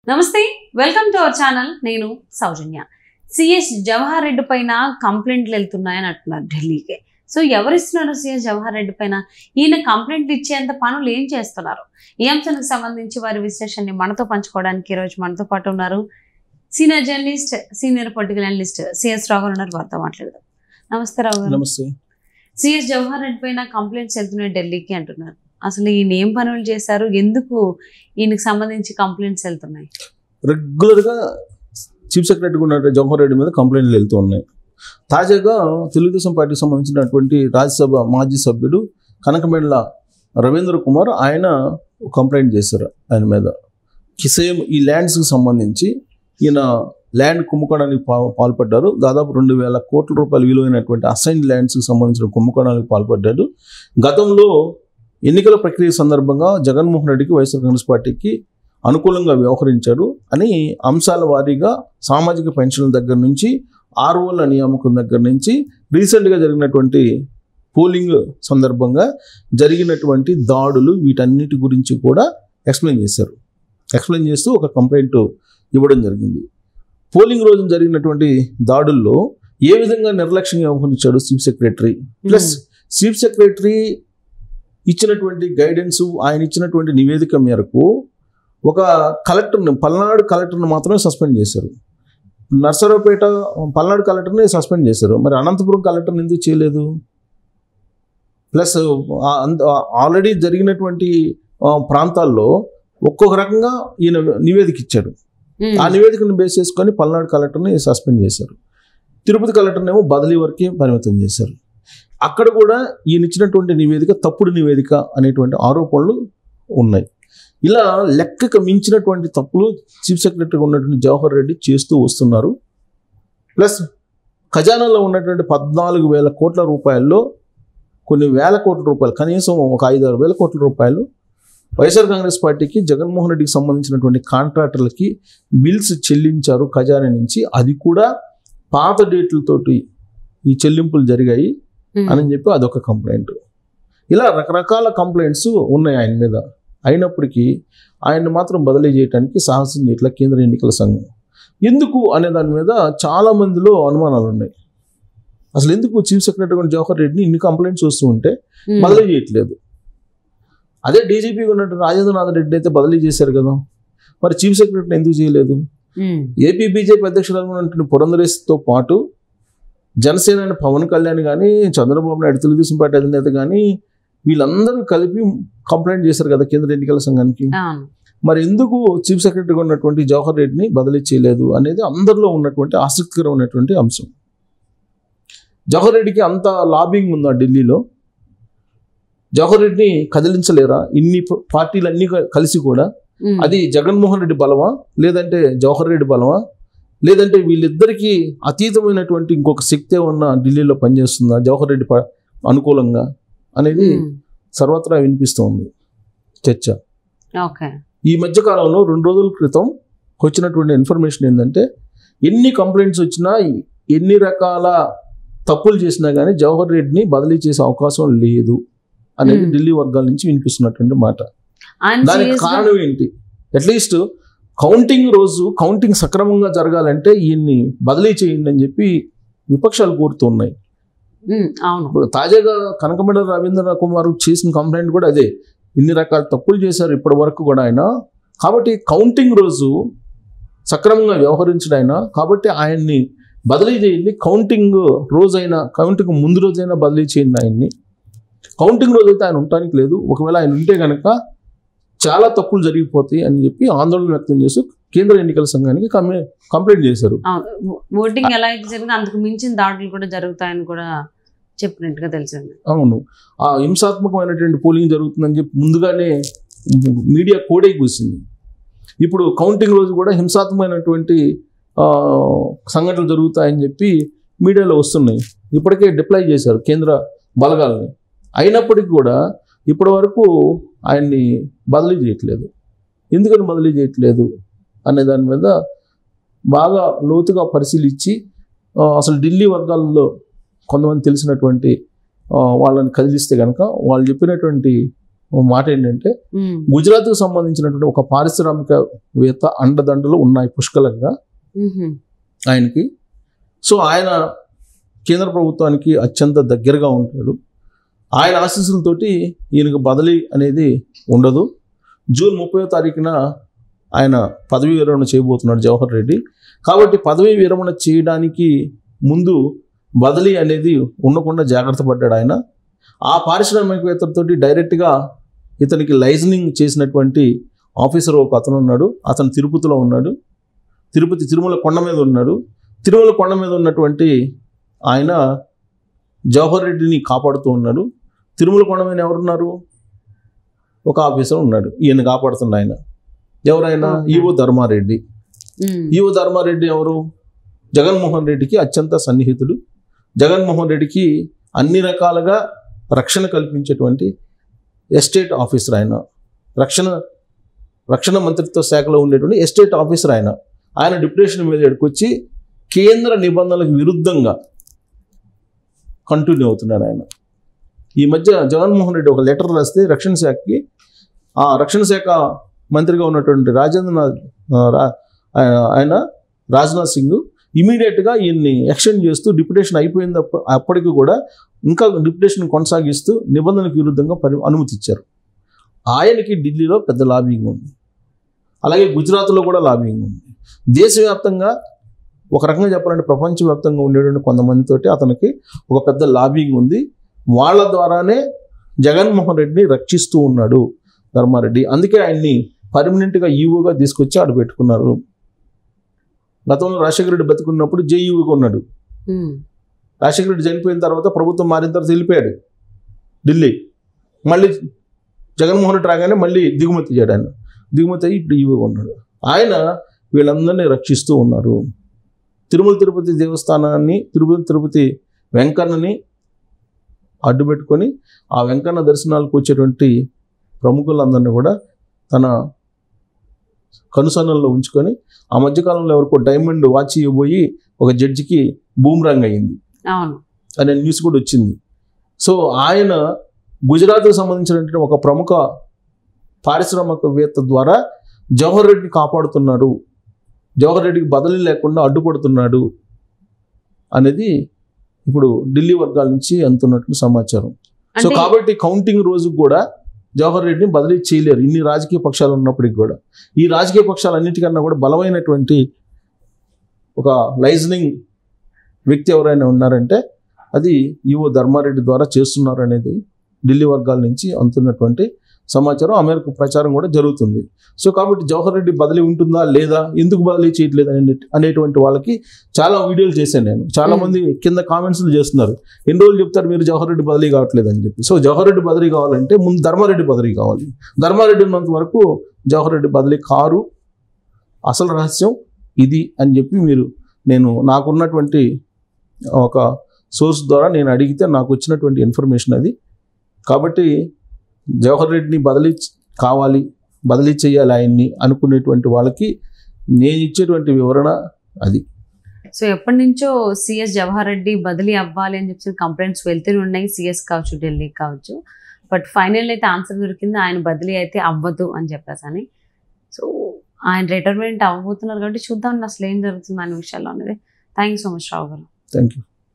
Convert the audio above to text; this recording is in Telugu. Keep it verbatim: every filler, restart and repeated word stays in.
నమస్తే, వెల్కమ్ టు అవర్ ఛానల్. నేను సౌజన్య. సిఎస్ జవహర్ రెడ్డి పైన కంప్లైంట్లు వెళ్తున్నాయని అంటున్నారు ఢిల్లీకి. సో ఎవరిస్తున్నారు సిఎస్ జవహర్ రెడ్డి పైన? ఈయన కంప్లైంట్లు ఇచ్చేంత పనులు ఏం చేస్తున్నారు? ఈ అంశానికి సంబంధించి వారి విశ్లేషణని మనతో పంచుకోవడానికి ఈరోజు మనతో పాటు ఉన్నారు senior journalist, senior political analyst CS Rao garu ఉన్నారు. వారితో మాట్లాడదాం. నమస్తే రావు గారు. నమస్తే. సిఎస్ జవహర్ రెడ్డి పైన కంప్లైంట్స్ వెళ్తున్నాయి ఢిల్లీకి అంటున్నారు. అసలు ఈయన ఏం పనులు చేశారు? ఎందుకు ఈయనకి సంబంధించి కంప్లైంట్స్ వెళ్తున్నాయి? రెగ్యులర్గా చీఫ్ సెక్రటరీ ఉన్న జవహర్ రెడ్డి మీద కంప్లైంట్లు వెళ్తూ ఉన్నాయి. తాజాగా తెలుగుదేశం పార్టీకి సంబంధించినటువంటి రాజ్యసభ మాజీ సభ్యుడు కనకమేడల రవీంద్ర కుమార్ ఆయన కంప్లైంట్ చేశారు ఆయన మీద. సేమ్ ఈ ల్యాండ్స్కి సంబంధించి ఈయన ల్యాండ్ కుంభకోణానికి పా పాల్పడ్డారు దాదాపు రెండు వేల కోట్ల రూపాయలు విలువైనటువంటి అసైన్ ల్యాండ్స్కి సంబంధించిన కుంభకోణానికి పాల్పడ్డాడు. గతంలో ఎన్నికల ప్రక్రియ సందర్భంగా జగన్మోహన్ రెడ్డికి వైఎస్ఆర్ కాంగ్రెస్ పార్టీకి అనుకూలంగా వ్యవహరించాడు అని అంశాల వారీగా సామాజిక పెన్షన్ల దగ్గర నుంచి ఆర్ఓల నియామకం దగ్గర నుంచి రీసెంట్గా జరిగినటువంటి పోలింగ్ సందర్భంగా జరిగినటువంటి దాడులు వీటన్నిటి గురించి కూడా ఎక్స్ప్లెయిన్ చేశారు. ఎక్స్ప్లెయిన్ చేస్తూ ఒక కంప్లైంట్ ఇవ్వడం జరిగింది. పోలింగ్ రోజు జరిగినటువంటి దాడుల్లో ఏ విధంగా నిర్లక్ష్యంగా వ్యవహరించాడు chief secretary, plus chief secretary ఇచ్చినటువంటి గైడెన్స్, ఆయన ఇచ్చినటువంటి నివేదిక మేరకు ఒక కలెక్టర్ని, పల్నాడు కలెక్టర్ని మాత్రమే సస్పెండ్ చేశారు. నర్సరావుపేట పల్నాడు కలెక్టర్ని సస్పెండ్ చేశారు. మరి అనంతపురం కలెక్టర్ని ఎందుకు చేయలేదు? ప్లస్ ఆల్రెడీ జరిగినటువంటి ప్రాంతాల్లో ఒక్కొక్క రకంగా ఈయన నివేదిక ఇచ్చాడు. ఆ నివేదికను బేస్ చేసుకొని పల్నాడు కలెక్టర్ని సస్పెండ్ చేశారు. తిరుపతి కలెక్టర్ని ఏమో బదిలీ వరకే పరిమితం చేశారు. అక్కడ కూడా ఈయన ఇచ్చినటువంటి నివేదిక తప్పుడు నివేదిక అనేటువంటి ఆరోపణలు ఉన్నాయి. ఇలా లెక్కకు మించినటువంటి తప్పులు చీఫ్ సెక్రటరీగా ఉన్నటువంటి జవహర్ రెడ్డి చేస్తూ వస్తున్నారు. ప్లస్ ఖజానాలో ఉన్నటువంటి పద్నాలుగు వేల కోట్ల రూపాయల్లో కొన్ని వేల కోట్ల రూపాయలు, కనీసం ఒక ఐదు ఆరు వేల కోట్ల రూపాయలు వైఎస్ఆర్ కాంగ్రెస్ పార్టీకి జగన్మోహన్ రెడ్డికి సంబంధించినటువంటి కాంట్రాక్టర్లకి బిల్స్ చెల్లించారు ఖజానా నుంచి. అది కూడా పాత డేట్లతోటి ఈ చెల్లింపులు జరిగాయి అని చెప్పి అదొక కంప్లైంట్. ఇలా రకరకాల కంప్లైంట్స్ ఉన్నాయి ఆయన మీద. అయినప్పటికీ ఆయన్ని మాత్రం బదిలీ చేయడానికి సాహసం చేయట్ల కేంద్ర ఎన్నికల సంఘం. ఎందుకు అనే దాని మీద చాలా మందిలో అనుమానాలు ఉన్నాయి. అసలు ఎందుకు చీఫ్ సెక్రటరీ జవహర్ రెడ్డిని ఇన్ని కంప్లైంట్స్ వస్తూ ఉంటే బదిలీ చేయట్లేదు? అదే డీజీపీగా ఉన్నటువంటి రాజేంద్రనాథ్ రెడ్డి అయితే బదిలీ చేశారు కదా, మరి చీఫ్ సెక్రటరీని ఎందుకు చేయలేదు? ఏపీ బీజేపీ అధ్యక్షురాలు ఉన్నటువంటి పురంధరేశ్తో పాటు జనసేన పవన్ కళ్యాణ్ కానీ, చంద్రబాబు నాయుడు తెలుగుదేశం పార్టీ అధినేత కానీ వీళ్ళందరూ కలిపి కంప్లైంట్ చేశారు కదా కేంద్ర ఎన్నికల సంఘానికి. మరి ఎందుకు చీఫ్ సెక్రటరీగా ఉన్నటువంటి జవహర్ రెడ్డిని బదిలీ చేయలేదు అనేది అందరిలో ఉన్నటువంటి ఆసక్తికరం ఉన్నటువంటి అంశం. జవహర్ రెడ్డికి అంత లాబింగ్ ఉందా ఢిల్లీలో? జవహర్ రెడ్డిని కదిలించలేరా ఇన్ని పార్టీలన్నీ కలిసి కూడా? అది జగన్మోహన్ రెడ్డి బలమా, లేదంటే జవహర్ రెడ్డి బలమా, లేదంటే వీళ్ళిద్దరికీ అతీతమైనటువంటి ఇంకొక శక్తి ఉన్న ఢిల్లీలో పనిచేస్తుందా జవహర్ రెడ్డి అనుకూలంగా అనేది సర్వత్రా వినిపిస్తోంది చర్చ. ఈ మధ్య కాలంలో రెండు రోజుల క్రితం వచ్చినటువంటి ఇన్ఫర్మేషన్ ఏంటంటే, ఎన్ని కంప్లైంట్స్ వచ్చినా, ఎన్ని రకాల తప్పులు చేసినా కానీ జవహర్ రెడ్డిని బదిలీ చేసే అవకాశం లేదు అనేది ఢిల్లీ వర్గాల నుంచి వినిపిస్తున్నటువంటి మాట. దానికి కారణం ఏంటి? అట్లీస్ట్ కౌంటింగ్ రోజు కౌంటింగ్ సక్రమంగా జరగాలంటే ఈయన్ని బదిలీ చేయండి అని చెప్పి విపక్షాలు కోరుతున్నాయి. తాజాగా కనకమేడల రవీంద్ర కుమార్ చేసిన కంప్లైంట్ కూడా అదే, ఇన్ని రకాల తప్పులు చేశారు ఇప్పటి వరకు కూడా ఆయన, కాబట్టి కౌంటింగ్ రోజు సక్రమంగా వ్యవహరించడం ఆయన, కాబట్టి ఆయన్ని బదిలీ చేయండి. కౌంటింగ్ రోజైనా, కౌంటింగ్ ముందు రోజైనా బదిలీ చేయండి ఆయన్ని. కౌంటింగ్ రోజు అయితే ఆయన ఉండటానికి లేదు. ఒకవేళ ఆయన ఉంటే కనుక చాలా తప్పులు జరిగిపోతాయి అని చెప్పి ఆందోళన వ్యక్తం చేస్తూ కేంద్ర ఎన్నికల సంఘానికి కంప్లైంట్ చేశారు. ఓటింగ్ ఎలా అయితే జరిగింది అంతకు మించిన దాడులు కూడా జరుగుతాయని కూడా చెప్పినట్టుగా తెలిసింది. అవును, ఆ హింసాత్మకమైనటువంటి పోలింగ్ జరుగుతుందని చెప్పి ముందుగానే మీడియా కోడే కూసింది. ఇప్పుడు కౌంటింగ్ రోజు కూడా హింసాత్మకమైనటువంటి సంఘటనలు జరుగుతాయని చెప్పి మీడియాలో వస్తున్నాయి. ఇప్పటికే డిప్లాయ్ చేశారు కేంద్ర బలగాలని. అయినప్పటికీ కూడా ఇప్పటి వరకు ఆయన్ని బదిలీ చేయట్లేదు. ఎందుకని బదిలీ చేయట్లేదు అనే దాని మీద బాగా లోతుగా పరిశీలించి అసలు ఢిల్లీ వర్గాల్లో కొంతమంది తెలిసినటువంటి వాళ్ళని కదిలిస్తే కనుక వాళ్ళు చెప్పినటువంటి మాట ఏంటంటే గుజరాత్కు సంబంధించినటువంటి ఒక పారిశ్రామికవేత్త అండదండలు ఉన్నాయి పుష్కలంగా ఆయనకి. సో ఆయన కేంద్ర ప్రభుత్వానికి అత్యంత దగ్గరగా ఉంటాడు. ఆయన ఆశీస్సులతోటి ఈయనకు బదిలీ అనేది ఉండదు. జూన్ ముప్పై తారీఖున ఆయన పదవీ విరమణ చేయబోతున్నాడు జవహర్ రెడ్డి. కాబట్టి పదవీ విరమణ చేయడానికి ముందు బదిలీ అనేది ఉండకుండా జాగ్రత్త పడ్డాడు ఆయన. ఆ పారిశ్రామికవేత్తలతో డైరెక్ట్గా ఇతనికి లైజనింగ్ చేసినటువంటి ఆఫీసర్ ఒక అతను ఉన్నాడు. అతను తిరుపతిలో ఉన్నాడు. తిరుపతి తిరుమల కొండ మీద ఉన్నాడు. తిరుమల కొండ మీద ఉన్నటువంటి ఆయన జవహర్ రెడ్డిని కాపాడుతూ ఉన్నాడు. తిరుమల కొండ మీద ఎవరున్నారు? ఒక ఆఫీసర్ ఉన్నాడు, ఈయన కాపాడుతున్న ఆయన. ఎవరైనా ఈవో ధర్మారెడ్డి. ఈవో ధర్మారెడ్డి ఎవరు? జగన్మోహన్ రెడ్డికి అత్యంత సన్నిహితుడు. జగన్మోహన్ రెడ్డికి అన్ని రకాలుగా రక్షణ కల్పించేటువంటి ఎస్టేట్ ఆఫీసర్ ఆయన. రక్షణ రక్షణ మంత్రిత్వ శాఖలో ఉండేటువంటి ఎస్టేట్ ఆఫీసర్ ఆయన. ఆయన డిప్యుటేషన్ మీద ఎడుకొచ్చి కేంద్ర నిబంధనలకు విరుద్ధంగా కంటిన్యూ అవుతున్నాడు ఆయన. ఈ మధ్య జగన్మోహన్ రెడ్డి ఒక లెటర్ రాస్తే రక్షణ శాఖకి, ఆ రక్షణ శాఖ మంత్రిగా ఉన్నటువంటి రాజేంద్రనాథ్ ఆయన రాజ్నాథ్ సింగ్ ఇమీడియట్గా ఈయన్ని ఎక్స్టెండ్ చేస్తూ డిప్యుటేషన్ అయిపోయింది అప్పటికి కూడా ఇంకా డిప్యుటేషన్ కొనసాగిస్తూ నిబంధనలకు విరుద్ధంగా పరి అనుమతి ఇచ్చారు. ఆయనకి ఢిల్లీలో పెద్ద లాబింగ్ ఉంది, అలాగే గుజరాత్లో కూడా లాబింగ్ ఉంది. దేశవ్యాప్తంగా ఒక రకంగా చెప్పాలంటే ప్రపంచవ్యాప్తంగా ఉండేటువంటి కొంతమందితోటి అతనికి ఒక పెద్ద లాబింగ్ ఉంది. వాళ్ళ ద్వారానే జగన్మోహన్ రెడ్డిని రక్షిస్తూ ఉన్నాడు ధర్మారెడ్డి. అందుకే ఆయన్ని పర్మనెంట్గా ఈవోగా తీసుకొచ్చి ఆడ పెట్టుకున్నారు. గతంలో రాజశేఖర రెడ్డి బతుకున్నప్పుడు జేఈఓగా ఉన్నాడు. రాజశేఖర రెడ్డి చనిపోయిన తర్వాత ప్రభుత్వం మారిన తర్వాత వెళ్ళిపోయాడు ఢిల్లీ. మళ్ళీ జగన్మోహన్ రెడ్డి రాగానే మళ్ళీ దిగుమతి చేయడు ఆయన. దిగుమతి అయ్యి ఇప్పుడు ఈవోగా ఉన్నాడు. ఆయన వీళ్ళందరినీ రక్షిస్తూ ఉన్నారు. తిరుమల తిరుపతి దేవస్థానాన్ని, తిరుపతి తిరుపతి వెంకన్నని అడ్డు పెట్టుకొని ఆ వెంకన్న దర్శనాలకు వచ్చేటువంటి ప్రముఖులందరినీ కూడా తన కనుసన్నల్లో ఉంచుకొని, ఆ మధ్యకాలంలో ఎవరికో డైమండ్ వాచ్ ఇవ్వబోయి ఒక జడ్జికి బూమ్రాంగ్ అయ్యింది అనే న్యూస్ కూడా వచ్చింది. సో ఆయన గుజరాత్కు సంబంధించినటువంటి ఒక ప్రముఖ పారిశ్రామికవేత్త ద్వారా జవహర్ రెడ్డిని కాపాడుతున్నాడు, జవహర్ రెడ్డికి బదిలీ లేకుండా అడ్డుపడుతున్నాడు అనేది ఇప్పుడు ఢిల్లీ వర్గాల నుంచి అందుతున్నట్టు సమాచారం. సో కాబట్టి కౌంటింగ్ రోజు కూడా జవహర్ రెడ్డిని బదిలీ చేయలేరు ఇన్ని రాజకీయ పక్షాలు ఉన్నప్పటికీ కూడా. ఈ రాజకీయ పక్షాలన్నిటికన్నా కూడా బలమైనటువంటి ఒక లైజనింగ్ వ్యక్తి ఎవరైనా ఉన్నారంటే అది ఈవో ధర్మారెడ్డి ద్వారా చేస్తున్నారు అనేది ఢిల్లీ వర్గాల నుంచి అందుతున్నటువంటి సమాచారం. ఆ మేరకు ప్రచారం కూడా జరుగుతుంది. సో కాబట్టి జవహర్ రెడ్డి బదిలీ ఉంటుందా లేదా, ఎందుకు బదిలీ చేయట్లేదు అనే అనేటువంటి వాళ్ళకి చాలా వీడియోలు చేశాను నేను. చాలా మంది కింద కామెంట్స్లు చేస్తున్నారు, ఎన్ని రోజులు చెప్తారు మీరు జవహర్ రెడ్డి బదిలీ కావట్లేదు అని చెప్పి. సో జవహర్ రెడ్డి బదిలీ కావాలంటే ముందు ధర్మారెడ్డి బదిలీ కావాలి. ధర్మారెడ్డి ఉన్నంత వరకు జవహర్ రెడ్డి బదిలీ కారు. అసలు రహస్యం ఇది అని చెప్పి మీరు, నేను నాకున్నటువంటి ఒక సోర్స్ ద్వారా నేను అడిగితే నాకు వచ్చినటువంటి ఇన్ఫర్మేషన్ అది. కాబట్టి జవహర్ రెడ్డిని బదిలీ కావాలి, బదిలీ చేయాలి ఆయన్ని అనుకునేటువంటి వాళ్ళకి నేను ఇచ్చేటువంటి వివరణ అది. సో ఎప్పటి నుంచో సిఎస్ జవహర్ రెడ్డి బదిలీ అవ్వాలి అని చెప్పి కంప్లైంట్స్ వెళ్తూనే ఉన్నాయి, సిఎస్ కావచ్చు ఢిల్లీ కావచ్చు. బట్ ఫైనల్ అయితే ఆన్సర్ దొరికింది, ఆయన బదిలీ అయితే అవ్వదు అని చెప్పేసి అని. సో ఆయన రిటైర్మెంట్ అవ్వబోతున్నారు కాబట్టి చూద్దాం అసలు ఏం జరుగుతుంది అనే విషయాల్లో అనేది. Thank you so much Rao garu. Thank you.